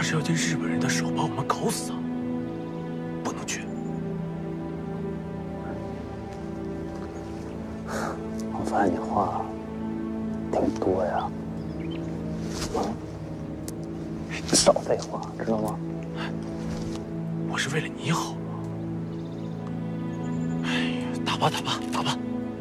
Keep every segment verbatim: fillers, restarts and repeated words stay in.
是要借日本人的手把我们搞死啊！不能去。 我发现你话挺多呀，少废话，知道吗？ 我是为了你好嘛。哎呀，打吧打吧打吧。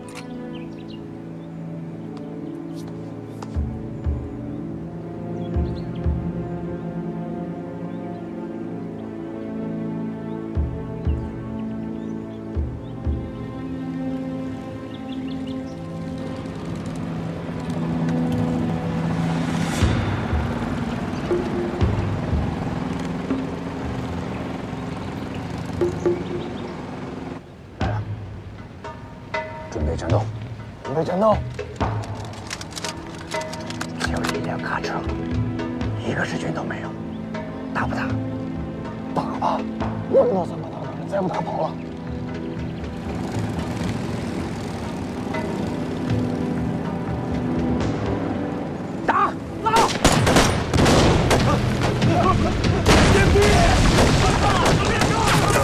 准备战斗！准备战斗！就一辆卡车，一个日军都没有，打不打？打吧！人都这么多了，再不打跑了。打！拉！别逼！别别！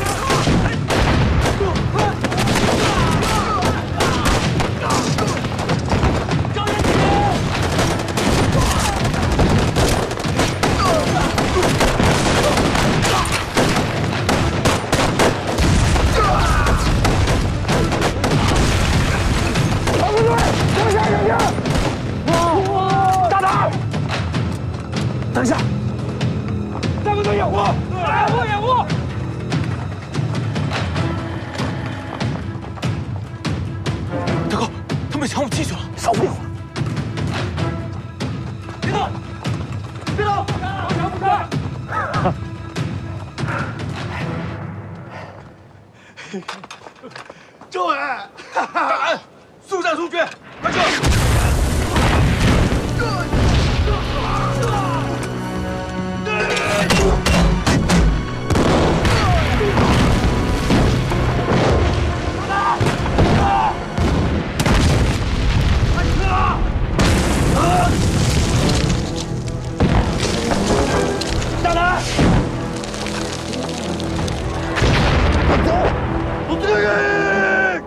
等一下，大哥队掩护，掩护掩护！ 大哥，他们抢我进去了！ 少废话！ 别动！别动！我抢不开！ 政委，大安，速战速决，快撤！ 大胆！走！我这个。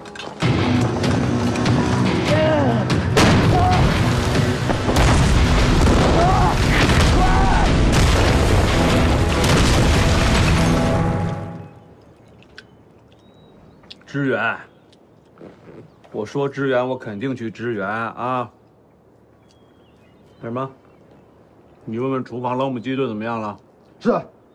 支援，我说支援，我肯定去支援啊！干什么？你问问厨房老母鸡炖怎么样了？ 是。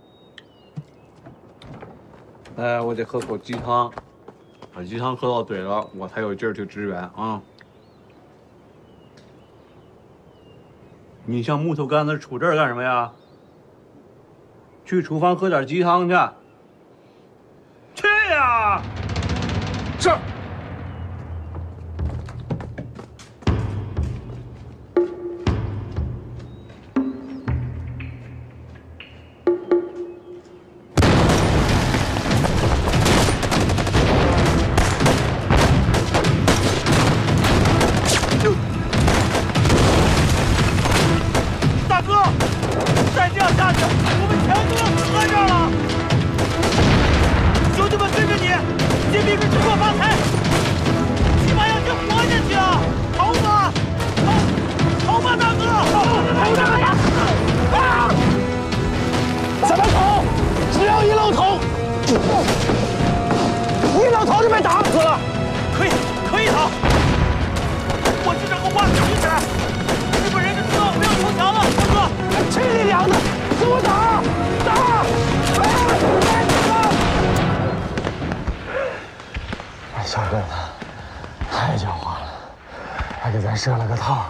哎，我得喝口鸡汤，把鸡汤喝到嘴了，我才有劲儿去支援啊！你像木头杆子杵这儿干什么呀？去厨房喝点鸡汤去。去呀！ 是。 大哥，再这样下去，我们全都要死在这儿了！兄弟们跟着你，尽力去做发财，起码要先活下去啊！逃吧，逃，逃吧，大哥！逃大哥！啊！ 怎么逃？只要一露头，一露头就被打死了。 可以，可以逃！我去找个挖口起来。日本人就知道不要投降了，大哥！ 去你娘的！跟我打！打！那小鬼子太狡猾了，还给咱设了个套。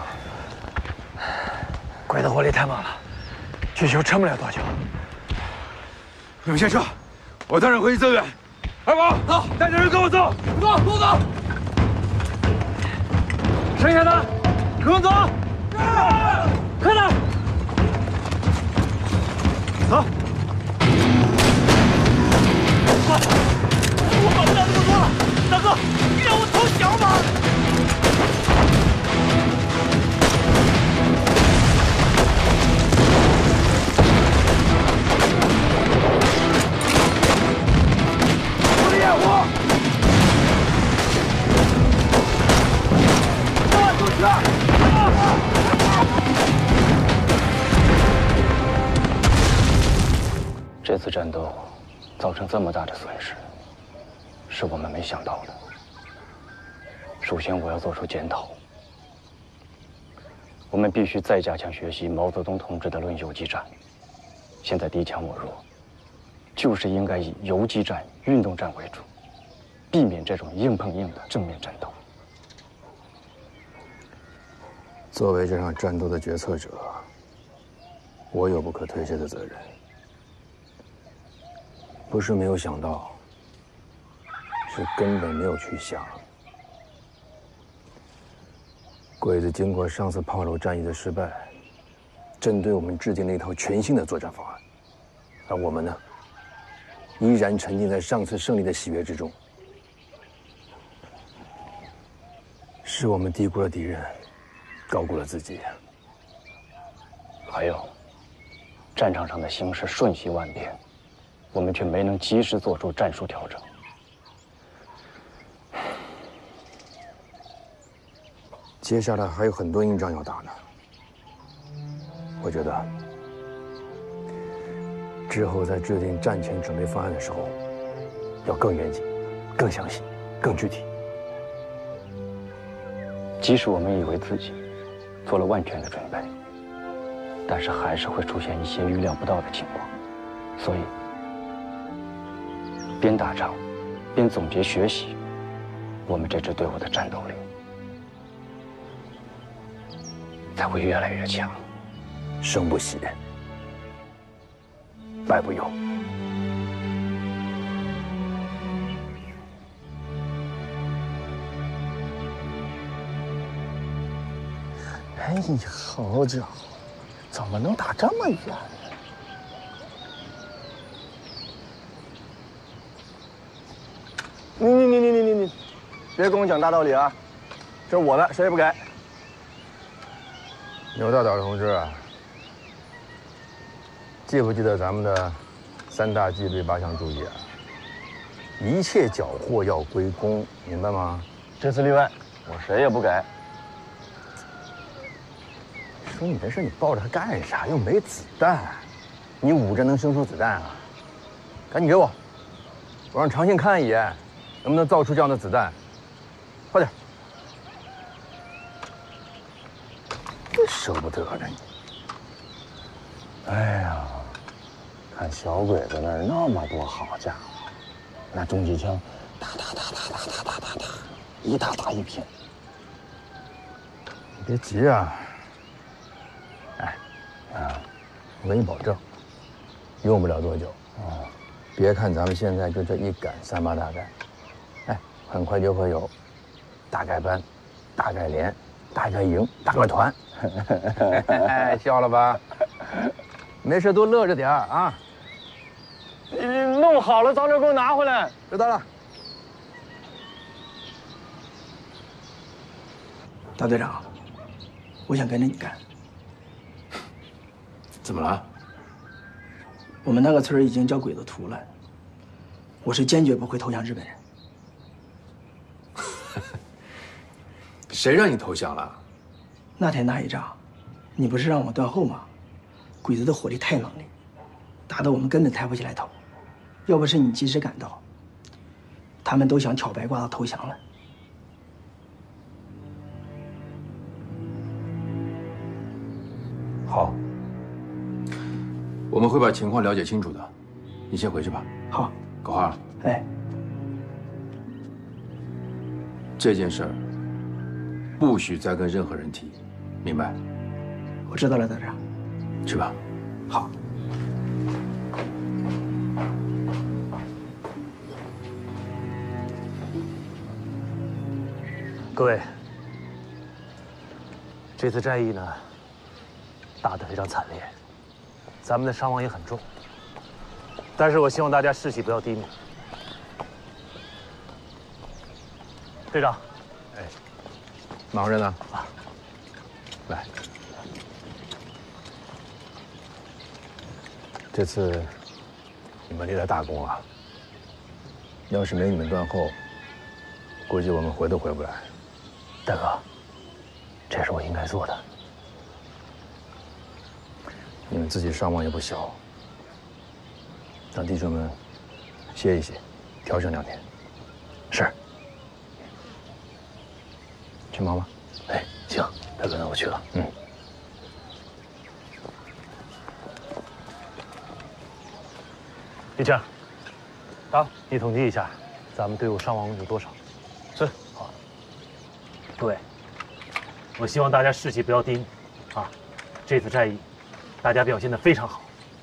鬼子火力太猛了，巨球撑不了多久。 你们先撤，我带人回去增援。二宝，好，带着人跟我走，走，跟我走。剩下的跟我走。快点，走。 我我管不了这么多了，大哥，你让我投降吧。 这次战斗造成这么大的损失，是我们没想到的。首先，我要做出检讨。我们必须再加强学习毛泽东同志的论游击战。现在敌强我弱，就是应该以游击战、运动战为主，避免这种硬碰硬的正面战斗。 作为这场战斗的决策者，我有不可推卸的责任。不是没有想到，是根本没有去想。鬼子经过上次炮楼战役的失败，针对我们制定了一套全新的作战方案，而我们呢，依然沉浸在上次胜利的喜悦之中。是我们低估了敌人，高估了自己。 还有，战场上的形势瞬息万变，我们却没能及时做出战术调整。 接下来还有很多硬仗要打呢。我觉得，之后在制定战前准备方案的时候，要更严谨、更详细、更具体。 即使我们以为自己做了万全的准备，但是还是会出现一些预料不到的情况，所以边打仗边总结学习我们这支队伍的战斗力，才会越来越强。 生不息，败不忧。 哎呀，好家伙，怎么能打这么远呢？ 你你你你你你你，别跟我讲大道理啊！这是我的，谁也不改。牛大岛同志，记不记得咱们的三大纪律八项注意啊？一切缴获要归公，明白吗？ 这次例外，我谁也不改。 说你这事你抱着它干啥？又没子弹，你捂着能生出子弹啊？赶紧给我，我让长信看一眼，能不能造出这样的子弹？快点！真舍不得呢你。 哎呀，看小鬼子那儿那么多好家伙，那重机枪，哒哒哒哒哒哒哒哒哒，一大把一片。 你别急啊。哎，啊，我给你保证，用不了多久。哦，别看咱们现在就这一杆三八大盖，哎，很快就会有大盖班、大盖连、大盖营、大盖团。哎，笑了吧？没事多乐着点儿啊！ 你弄好了，早点给我拿回来。 知道了。 大队长，我想跟着你干。 怎么了？ 我们那个村已经叫鬼子屠了，我是坚决不会投降日本人。 谁让你投降了？ 那天那一仗，你不是让我断后吗？鬼子的火力太猛烈，打得我们根本抬不起来头。要不是你及时赶到，他们都想挑白褂子投降了。 好，我们会把情况了解清楚的。你先回去吧。 好， 高二。 哎， 这件事儿不许再跟任何人提，明白？ 我知道了，大队长。 去吧。 好。 各位，这次战役呢，打得非常惨烈，咱们的伤亡也很重。但是我希望大家士气不要低迷。队长， 哎，忙着呢。啊，来，这次你们立了大功啊！要是没你们断后，估计我们回都回不来。 大哥，这是我应该做的。 你们自己伤亡也不小， 让弟兄们歇一歇，调整两天。 是。 去忙吧。 哎，行，该轮到我去了。 嗯。 李强，啊，你统计一下，咱们队伍伤亡有多少？ 是。 好。诸位，我希望大家士气不要低迷，啊，这次战役，大家表现得非常好。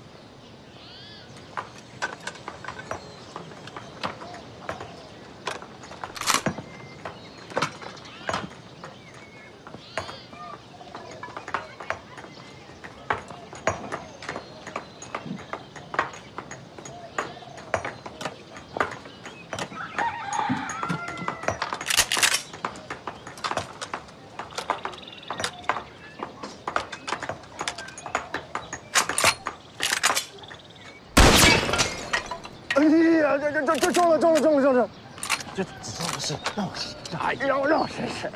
这这这中了中了中了中了！ 这让我试，让我试， 哎，让我让我试试。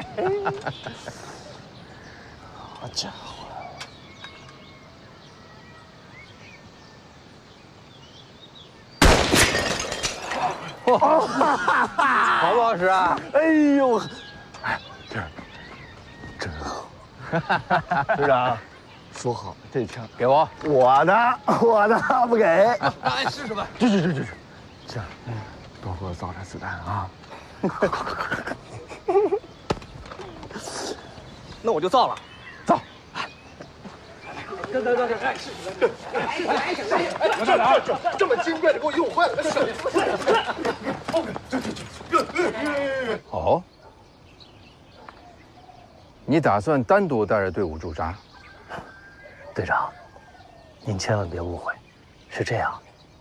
好家伙！ 好不好使啊？ 哎呦，哎，这真好。队长，说好了，这枪给我， 我的，我的不给。 哎，试试吧。 去去去去去，这样，多给我造点子弹啊！ 那我就造了， 造。 等等等等，哎，试试，试试，哎，这这这这么金贵的，给我用坏了，哦，你打算单独带着队伍驻扎？ 队长，您千万别误会，是这样。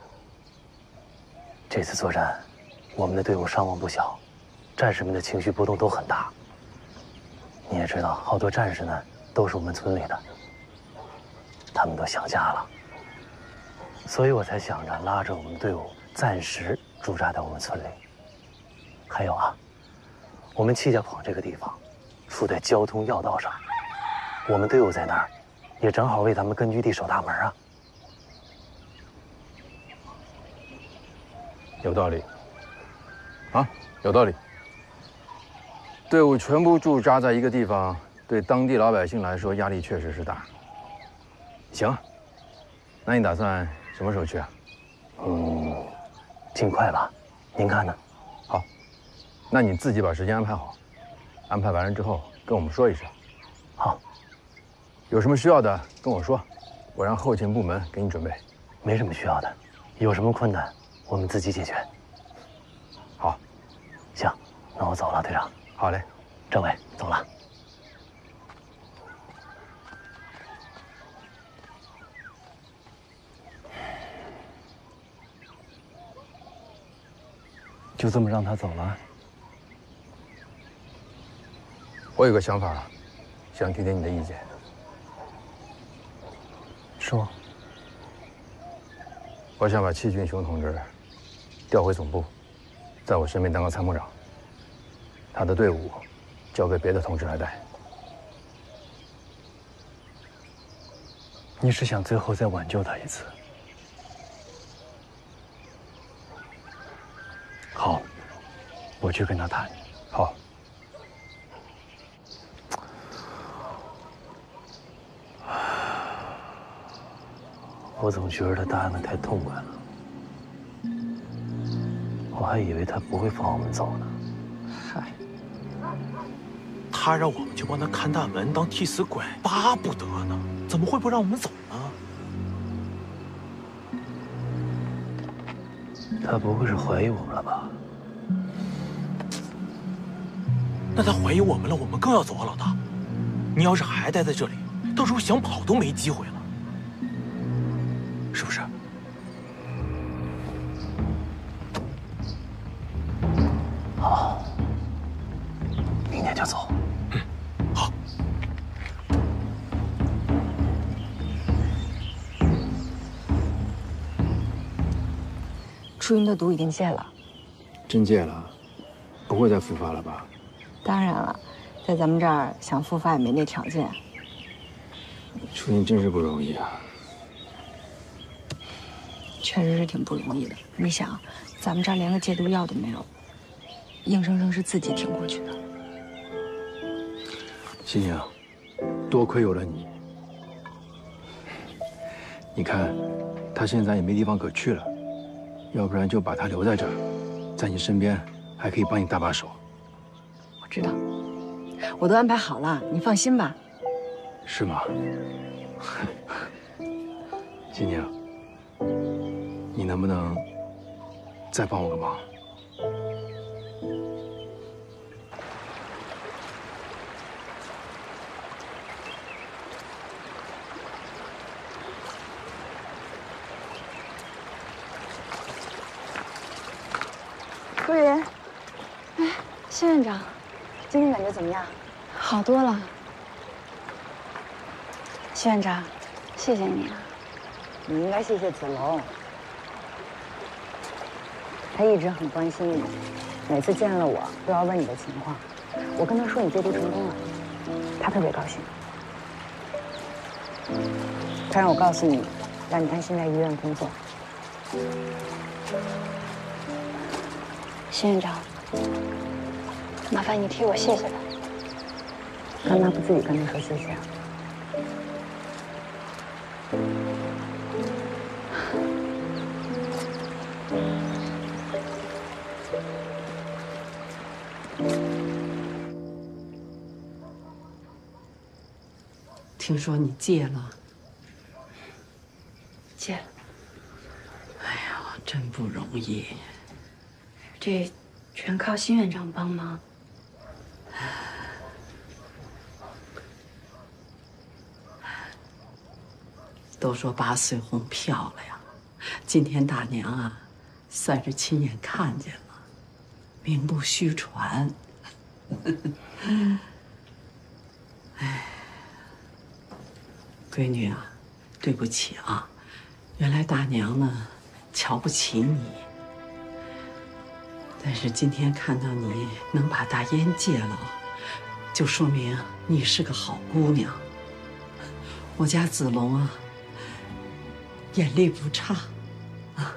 这次作战，我们的队伍伤亡不小，战士们的情绪波动都很大。你也知道，好多战士呢都是我们村里的，他们都想家了，所以我才想着拉着我们队伍暂时驻扎在我们村里。还有啊，我们戚家圃这个地方，处在交通要道上，我们队伍在那儿，也正好为咱们根据地守大门啊。 有道理。啊，有道理。队伍全部驻扎在一个地方，对当地老百姓来说压力确实是大。行，那你打算什么时候去啊？ 嗯，尽快吧。您看呢？ 好，那你自己把时间安排好，安排完了之后跟我们说一声。 好。 有什么需要的跟我说，我让后勤部门给你准备。 没什么需要的，有什么困难我们自己解决。 好， 行，那我走了，队长。 好嘞， 政委走了。就这么让他走了？ 我有个想法，想听听你的意见。 说。 我想把戚俊雄同志调回总部，在我身边当个参谋长。他的队伍交给别的同志来带。 你是想最后再挽救他一次？好，我去跟他谈。 好。 我总觉得他答应的太痛快了，我还以为他不会放我们走呢。 嗨，他让我们去帮他看大门，当替死鬼，巴不得呢，怎么会不让我们走呢？ 他不会是怀疑我们了吧？ 那他怀疑我们了，我们更要走啊，老大！你要是还待在这里，到时候想跑都没机会了。是不是？ 好，明天就走。 嗯，好。 朱云的毒已经戒了， 真戒了，不会再复发了吧？ 当然了，在咱们这儿想复发也没那条件。 朱云真是不容易啊。 确实是挺不容易的。你想，咱们这儿连个戒毒药都没有，硬生生是自己挺过去的。 欣欣啊，多亏有了你。你看，他现在也没地方可去了，要不然就把他留在这儿，在你身边，还可以帮你搭把手。 我知道，我都安排好了，你放心吧。 是吗？欣欣啊，你能不能再帮我个忙？ 夫人，哎，谢院长，今天感觉怎么样？好多了。谢院长，谢谢你啊。 你应该谢谢子龙，他一直很关心你，每次见了我都要问你的情况。我跟他说你戒毒成功了，他特别高兴。他让我告诉你，让你安心在医院工作。 谢院长，麻烦你替我谢谢他。 干嘛不自己跟他说谢谢啊？ 听说你戒了， 戒了。 哎呀，真不容易。 这全靠新院长帮忙。 都说八岁红漂亮，今天大娘啊，算是亲眼看见了，名不虚传。哎，闺女啊，对不起啊，原来大娘呢瞧不起你。但是今天看到你能把大烟戒了，就说明你是个好姑娘。我家子龙啊，眼力不差啊。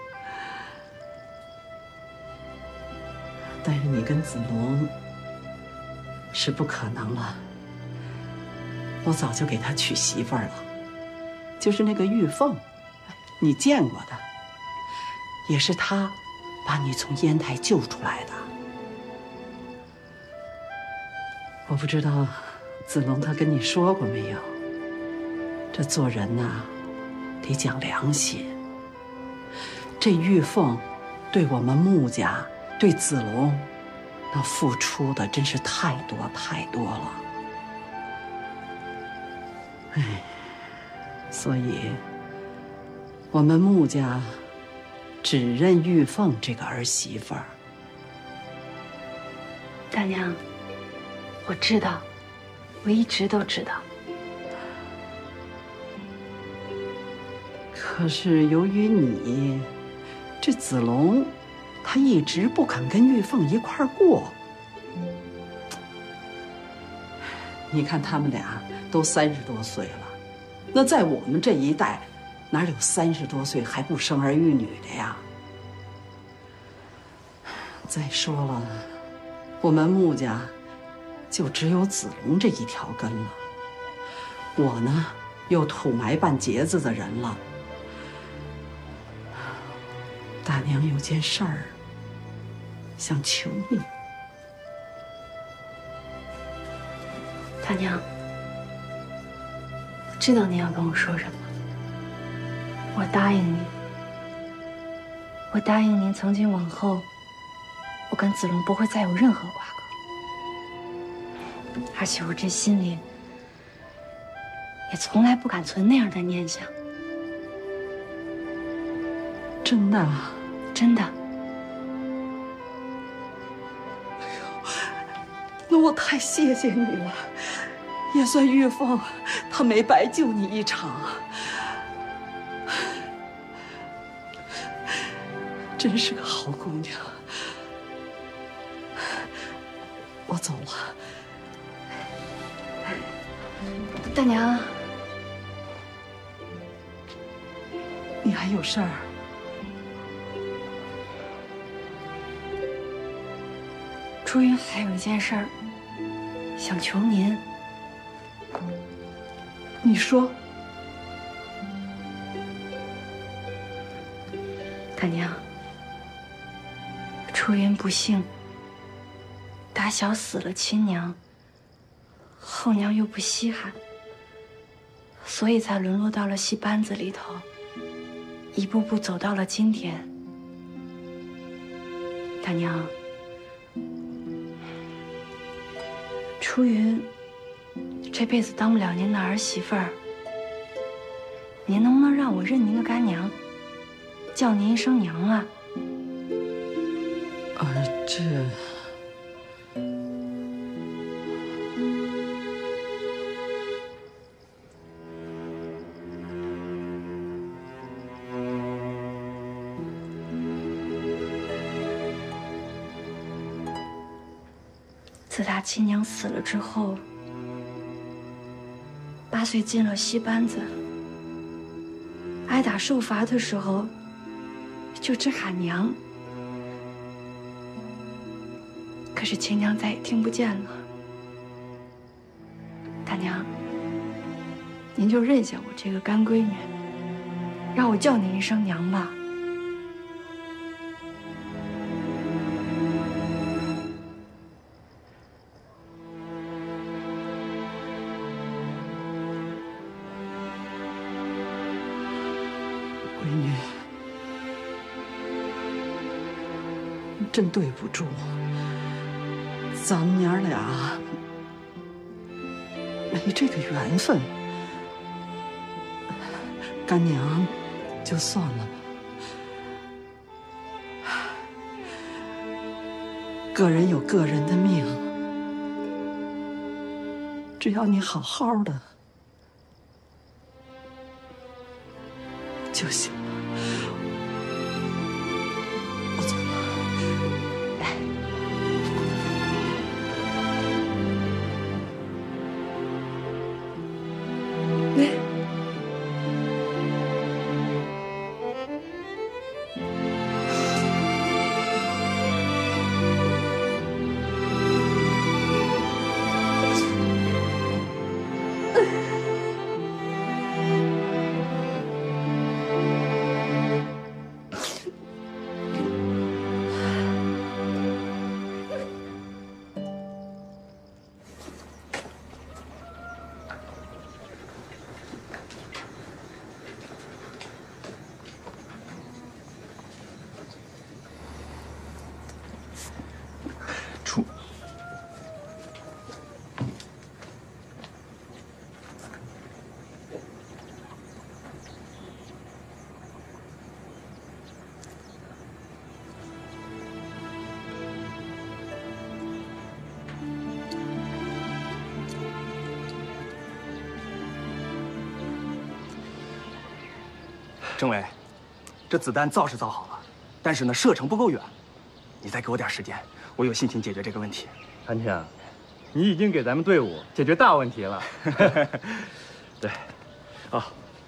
但是你跟子龙是不可能了，我早就给他娶媳妇儿了，就是那个玉凤，你见过的，也是他把你从烟台救出来的。我不知道子龙他跟你说过没有，这做人呐，得讲良心。这玉凤对我们穆家，对子龙，那付出的真是太多太多了。哎，所以我们穆家只认玉凤这个儿媳妇儿。 大娘，我知道，我一直都知道。 可是由于你，这子龙，他一直不肯跟玉凤一块儿过。你看他们俩都三十多岁了，那在我们这一代，哪有三十多岁还不生儿育女的呀？再说了，我们穆家就只有子龙这一条根了。我呢，又土埋半截子的人了。大娘有件事儿想求你。 大娘，我知道你要跟我说什么。我答应你，我答应您，从今往后，我跟子龙不会再有任何瓜葛，而且我这心里也从来不敢存那样的念想。 真的啊？ 真的。 那我太谢谢你了，也算玉凤她没白救你一场。真是个好姑娘。我走了。 大娘， 你还有事儿？ 朱云还有一件事儿想求您。 你说。 大娘，朱云不幸，打小死了亲娘，后娘又不稀罕，所以才沦落到了戏班子里头，一步步走到了今天。大娘，初云这辈子当不了您的儿媳妇儿，您能不能让我认您的干娘，叫您一声娘啊？ 啊，这。 自打亲娘死了之后，八岁进了戏班子，挨打受罚的时候，就只喊娘。可是亲娘再也听不见了。大娘，您就认下我这个干闺女，让我叫您一声娘吧。 闺女，真对不住，咱们娘俩没这个缘分，干娘就算了吧。个人有个人的命，只要你好好的就行。 出。 政委，这子弹造是造好了，但是呢，射程不够远，你再给我点时间。 我有信心解决这个问题， 韩青，你已经给咱们队伍解决大问题了。对，啊，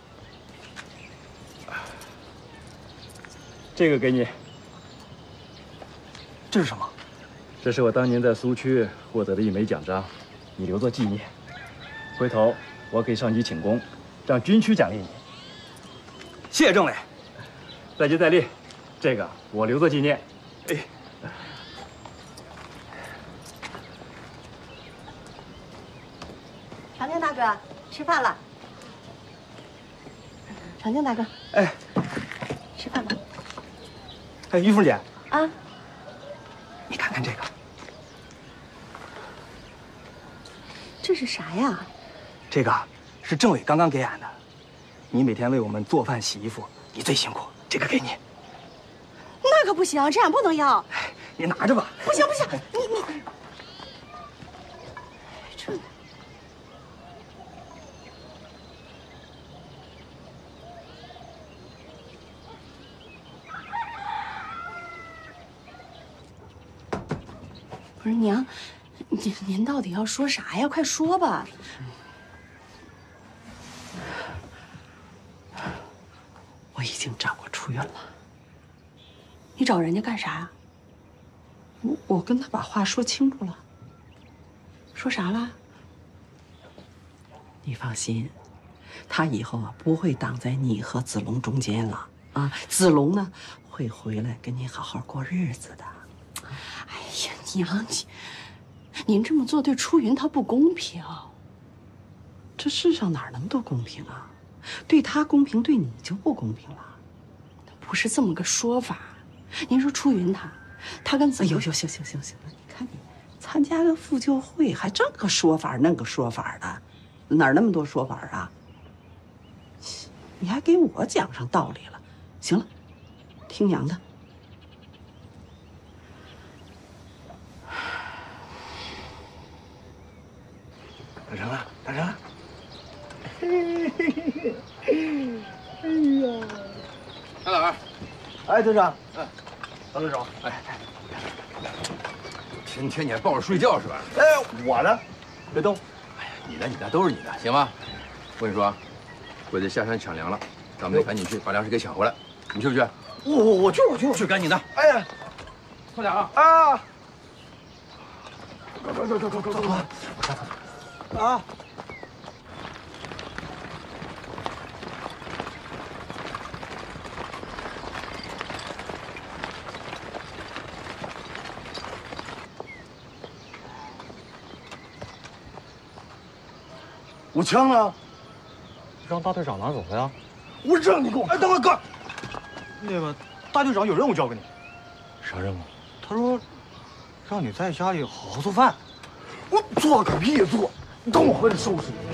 这个给你。 这是什么？ 这是我当年在苏区获得的一枚奖章，你留作纪念。回头我给上级请功，让军区奖励你。 谢谢政委。 再接再厉，这个我留作纪念。 哎。 长青大哥，吃饭了。长青大哥， 哎， 吃饭吧。 哎，玉凤姐啊， 你看看这个， 这是啥呀？ 这个是政委刚刚给俺的。你每天为我们做饭、洗衣服，你最辛苦，这个给你。 那可不行，这俺不能要。 哎，你拿着吧。 不行不行，你你。 不是娘，您您到底要说啥呀？快说吧！ 我已经找过出院了。 你找人家干啥呀？ 我我跟他把话说清楚了。 说啥了？ 你放心，他以后啊不会挡在你和子龙中间了啊。子龙呢会回来跟你好好过日子的。 哎呀，娘，您您这么做对初云她不公平。 这世上哪那么多公平啊？对他公平，对你就不公平了。 不是这么个说法。您说初云她，她跟子龙…… 哎呦呦，行行行行了，你看你参加个妇救会，还这个说法那个说法的，哪那么多说法啊？你还给我讲上道理了。行了，听娘的。 打成了，打成了。嘿嘿嘿嘿，哎呀！ 大老二， 哎，队长， 嗯， 张队长，哎哎， 天天你还抱着睡觉是吧？ 哎，我呢？别动！ 哎呀，你的你的都是你的，行吗？我跟你说，鬼子下山抢粮了，咱们得赶紧去把粮食给抢回来。你去不去？ 我我我去我去去，赶紧的！ 哎呀， 快点啊！ 啊！走走走走走走走！啊！我枪呢？ 让大队长拿走了呀。 我让你给我！哎，等会儿哥， 那个大队长有任务交给你。 啥任务？ 他说，让你在家里好好做饭。 我做个屁做！等我回来收拾你。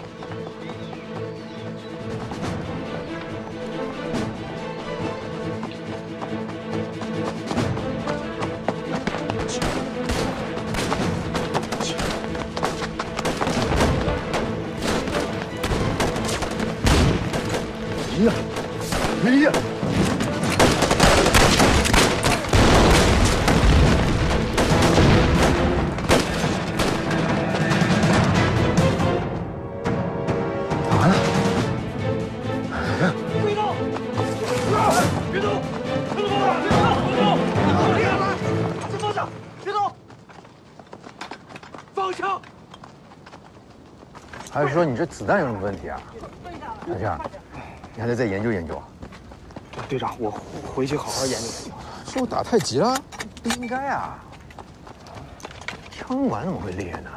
哎呀！哎呀！ 完了！别动！别动！别动！别动！别动！先放下！别动！放枪！ 还是说你这子弹有什么问题啊？小庆，你还得再研究研究。 队长，我回去好好研究研究。 是我打太急了？不应该啊！枪管怎么会裂呢？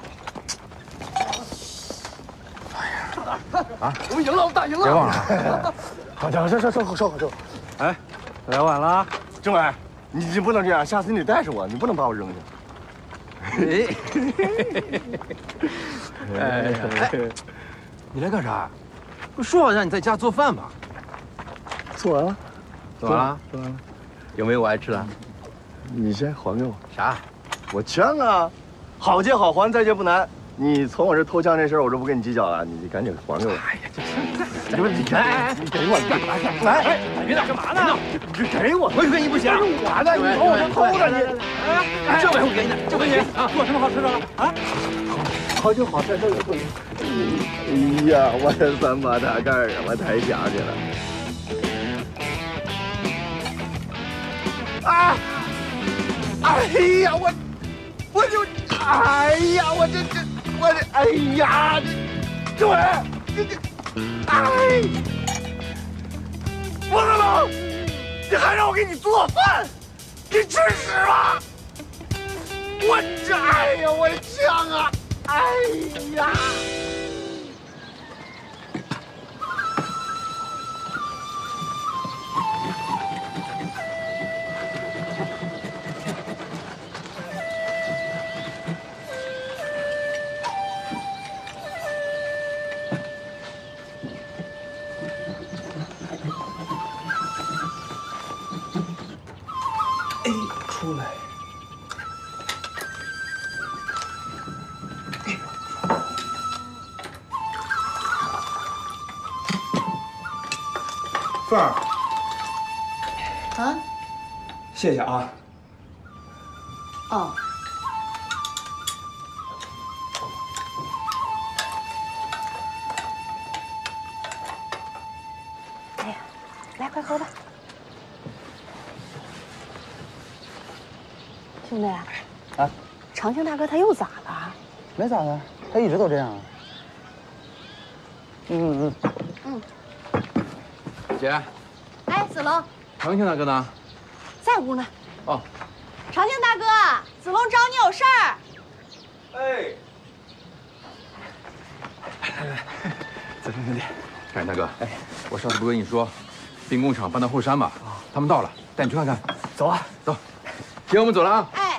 哎呀！啊！ 我们赢了，我们打赢了！ 别忘了。好家伙，收收收好收好收。 哎，来晚了，政委，你你不能这样，下次你得带着我，你不能把我扔下。 哎，哎呀，哎，你来干啥？不说好让你在家做饭吗？ 做完了， 做完了， 做完了。 有没有我爱吃的？ 你先还给我啥？ 我枪啊！好借好还，再借不难。你从我这偷枪这事儿，我就不跟你计较了，你赶紧还给我。哎呀，这你不你哎你给我干嘛干嘛？哎，别打干嘛呢？你给我，我给你不行，我的，你从我这偷的你。哎，这回我给你，这回你啊，做什么好吃的了啊？好就好在这里。哎呀，我的三八大盖啊，我太想你了。啊！哎呀，我我就哎呀，我这这我这哎呀，这政委，这这哎，王大龙，你还让我给你做饭，你吃屎吧！我这哎呀，我的枪啊！哎呀！ 哎，出来！凤儿， 啊？ 谢谢啊。 哦。 哎呀，来，快喝吧。去兄弟， 啊， 长庆大哥他又咋了？ 没咋的，他一直都这样。嗯嗯嗯。 姐。 哎，子龙。 长庆大哥呢？ 在屋呢。 哦。 长庆大哥，子龙找你有事儿。 哎。来来，子龙兄弟。长庆大哥，哎，我上次不跟你说，兵工厂搬到后山嘛？啊，他们到了，带你去看看。 走啊， 走。姐，我们走了啊。 哎。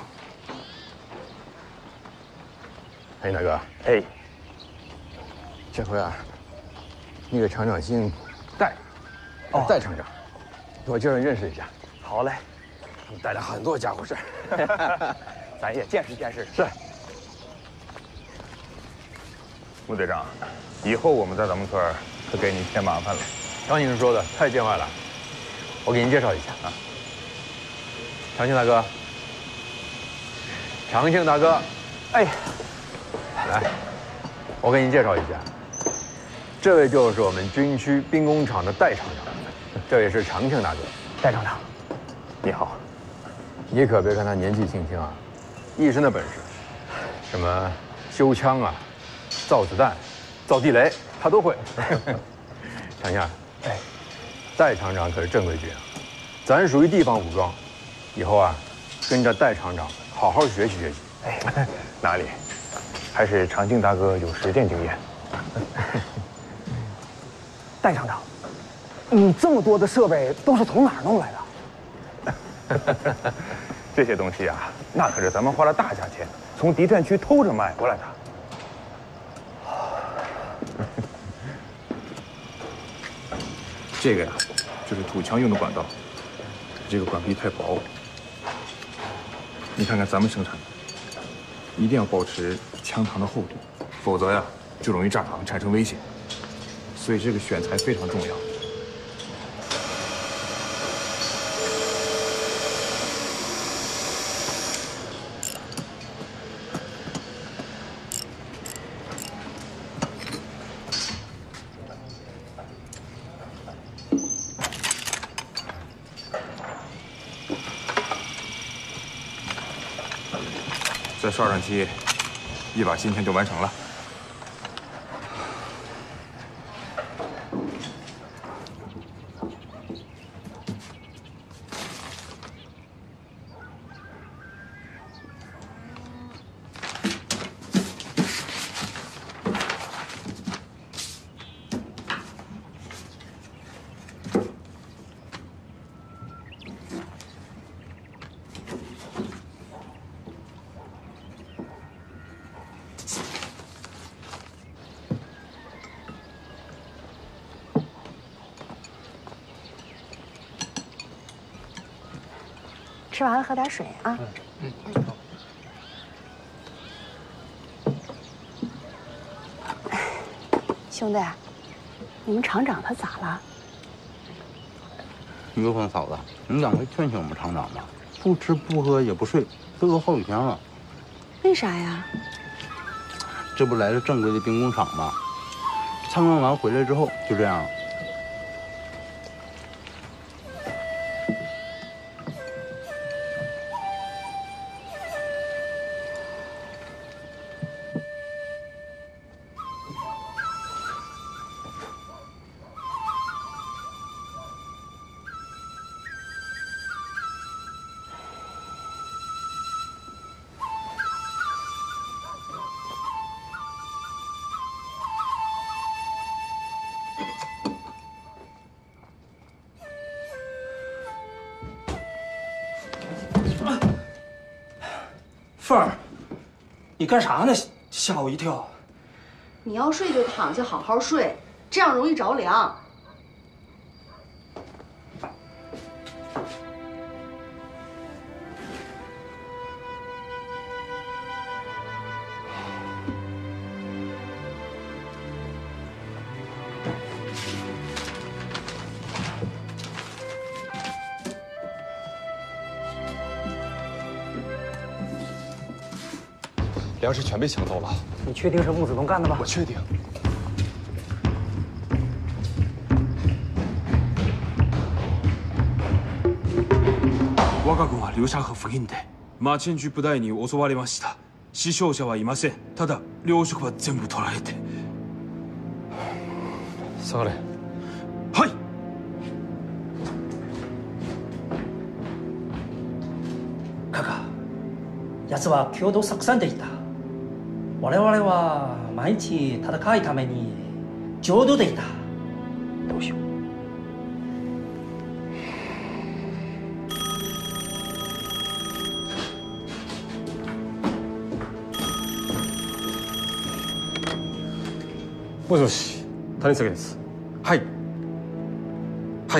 哎，大哥，哎，这回啊，你给厂长姓戴，哦，戴厂长，多叫人认识一下。 好嘞， 带了很多家伙事儿，咱也见识见识。 是。 穆队长，以后我们在咱们村可给你添麻烦了。 张先生说的太见外了，我给您介绍一下啊，长庆大哥，长庆大哥，哎。来，我给您介绍一下，这位就是我们军区兵工厂的戴厂长，这位是长庆大哥。 戴厂长， 你好。你可别看他年纪轻轻啊，一身的本事，什么修枪啊、造子弹、造地雷，他都会。长庆，哎，戴厂长可是正规军啊，咱属于地方武装，以后啊，跟着戴厂长好好学习学习。 哎，哪里？还是长庆大哥有实践经验。 戴厂长，你这么多的设备都是从哪儿弄来的？这些东西啊，那可是咱们花了大价钱从敌占区偷着买过来的。 这个呀，就是土枪用的管道，这个管壁太薄。你看看咱们生产的。一定要保持枪膛的厚度，否则呀就容易炸膛产生危险。所以这个选材非常重要。再刷上漆，一把新枪就完成了。 吃完了喝点水啊。嗯嗯。兄弟，你们厂长他咋了？ 玉凤嫂子，你赶快劝劝我们厂长吧，不吃不喝也不睡，都有好几天了。 为啥呀？ 这不来了正规的兵工厂吗？参观完回来之后就这样。 凤儿，你干啥呢？吓我一跳！ 你要睡就躺下好好睡，这样容易着凉。 粮食全被抢走了。 你确定是穆子龙干的吗？ 我确定。 我甲佢话留下贺福印的， マーチェンジュ部隊に襲われました。死傷者はいません。ただ糧食は全部取られて。 下がれ。 はい。 カカ、奴は共同作戦でいた。我々は毎日戦いために浄土でいた。どうしよう。 もしもし、谷崎です。はい。はい。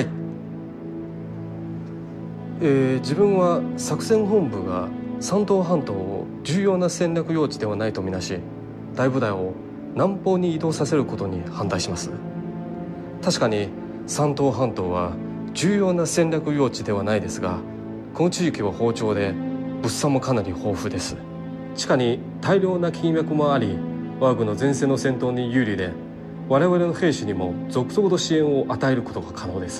えー、自分は作戦本部が山東半島を重要な戦略用地ではないとみなし、大部隊を南方に移動させることに反対します。確かに山東半島は重要な戦略用地ではないですが、この地域は豊穣で物産もかなり豊富です。地下に大量な金脈もあり、我が軍の前線の戦闘に有利で、我々の兵士にも続々と支援を与えることが可能です。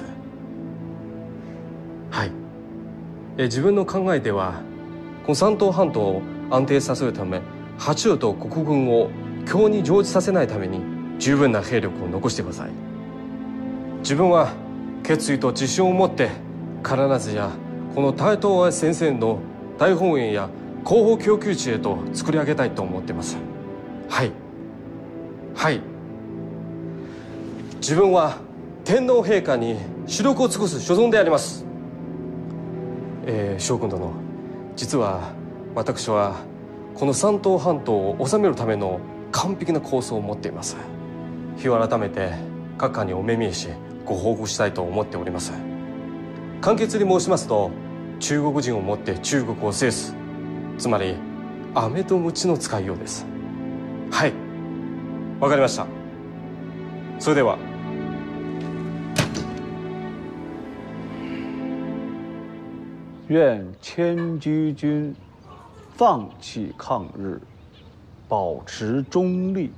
はい。え自分の考えでは、この山東半島を安定させるため、波中と国軍を強に乗じさせないために十分な兵力を残してください。自分は決意と自信を持って必ずやこの大東亜戦線の大本営や後方供給地へと作り上げたいと思っています。はい。はい。自分は天皇陛下に主力を尽くす所存であります。えー、将軍殿、実は私はこの山東半島を治めるための完璧な構想を持っています。日を改めて閣下にお目見えしご報告したいと思っております。簡潔に申しますと、中国人をもって中国を制す、つまり飴と鞭の使いようです。はい、わかりました。それでは。 愿千车军放弃抗日，保持中立。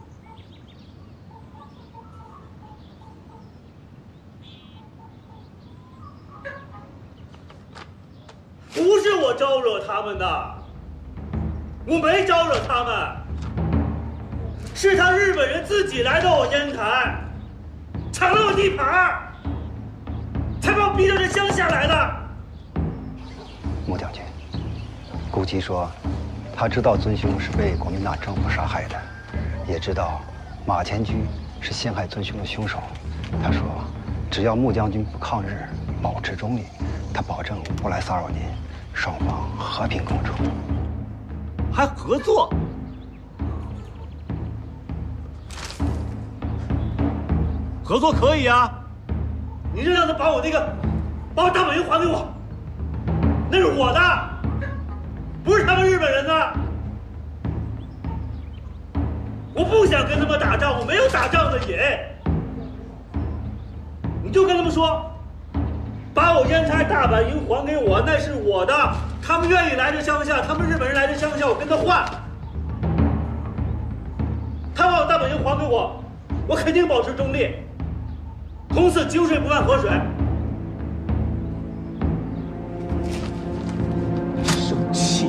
不是我招惹他们的，我没招惹他们，是他日本人自己来到我烟台，抢了我地盘，才把我逼到这乡下来的。 穆将军，顾吉说，他知道尊兄是被国民党政府杀害的，也知道马前驹是陷害尊兄的凶手。他说，只要穆将军不抗日，保持中立，他保证不来骚扰您，双方和平共处。 还合作？合作可以啊，你就让他把我那个，把我大本营还给我。那是我的，不是他们日本人的。我不想跟他们打仗，我没有打仗的瘾。你就跟他们说，把我烟台大本营还给我，那是我的。他们愿意来这乡下，他们日本人来这乡下，我跟他换。他把我大本营还给我，我肯定保持中立。公司井水不犯河水。生气。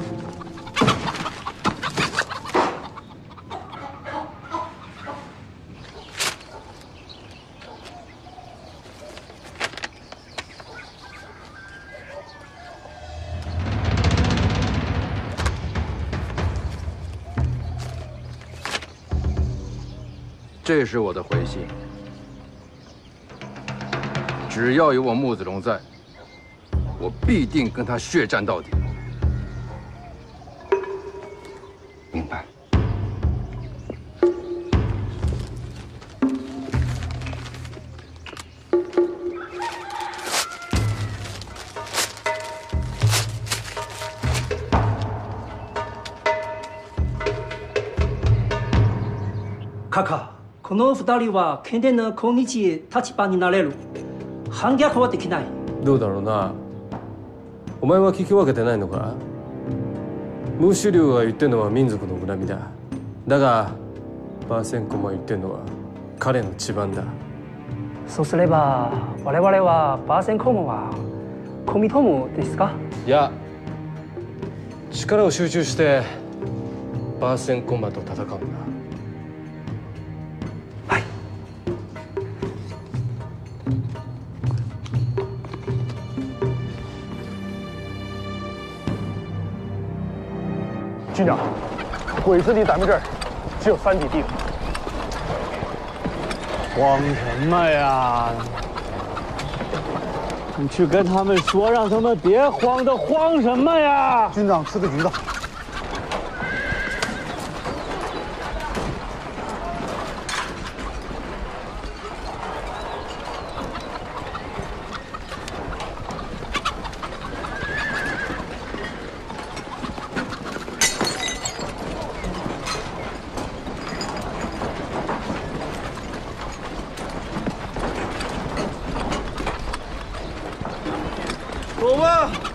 这是我的回信。只要有我穆子龙在，我必定跟他血战到底。 明白。 カカ、この二人は県での今日立場になれる。反逆はできない。 どうだろうな。お前は聞き分けてないのか。ムーシュリュウが言ってるのは民族の恨みだ。だがバーセンコも言ってるのは彼の地盤だ。 そうすれば我々はバーセンコムはコミトムですか。 いや、 力を集中してバースエンコンバットを戦うんだ。 はい。 军长，鬼子离咱们这儿只有三里地。 慌什么呀？你去跟他们说，让他们别慌的，慌什么呀？ 军长出个局子。 走吧。